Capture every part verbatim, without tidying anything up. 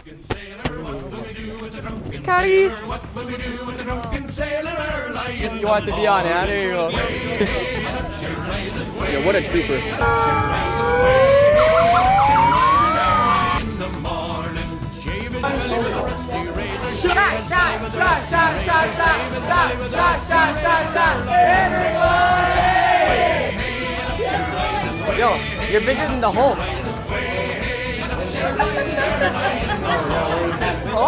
Carries. You want to be on it? There you go. Yeah, what a trooper. Shot, shot, shot, shot, shot, shot, shot, shot, shot, shot, shot, shot, everybody! Yo, you're bigger than the Hulk. Oh!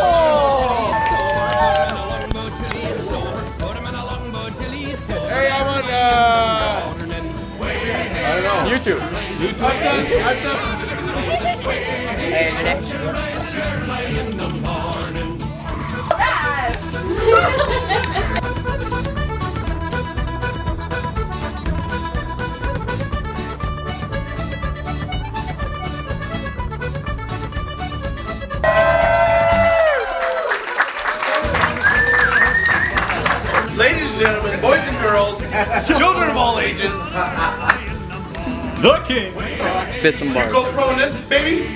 Hey, I'm on, uh... I don't know. YouTube. YouTube. Hey, Ladies and gentlemen, boys and girls, children of all ages, the king. spit some bars. you go throwing this, baby.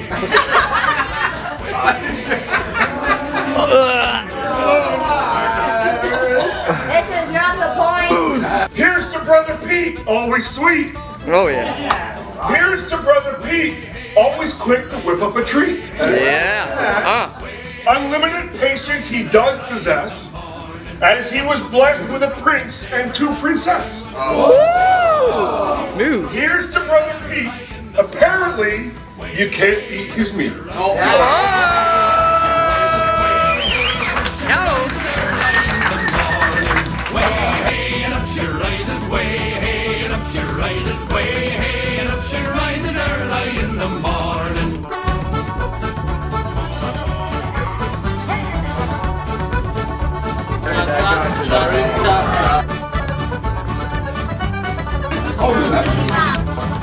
This is not the point. Here's to Brother Pete, always sweet. Oh yeah. Here's to Brother Pete, always quick to whip up a treat. Yeah. Ah. Unlimited patience he does possess, as he was blessed with a prince and two princesses. Oh. Smooth. Here's to Brother Pete. Apparently, you can't beat his meat. Oh. Oh,